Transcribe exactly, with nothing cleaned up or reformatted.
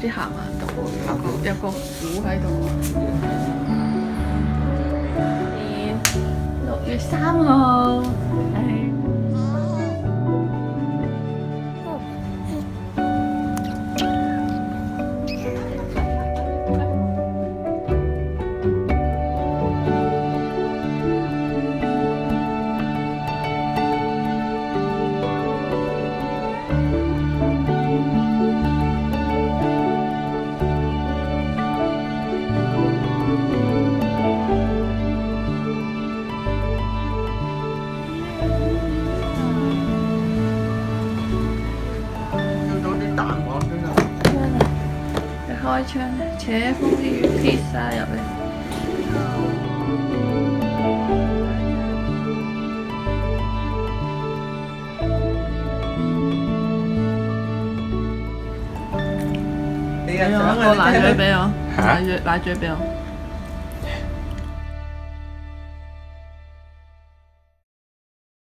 啲行行到有個有個鼓喺度。年六月三號，係。 開窗，扯風啲披薩入嚟。俾我個奶嘴俾我，奶嘴奶嘴俾我。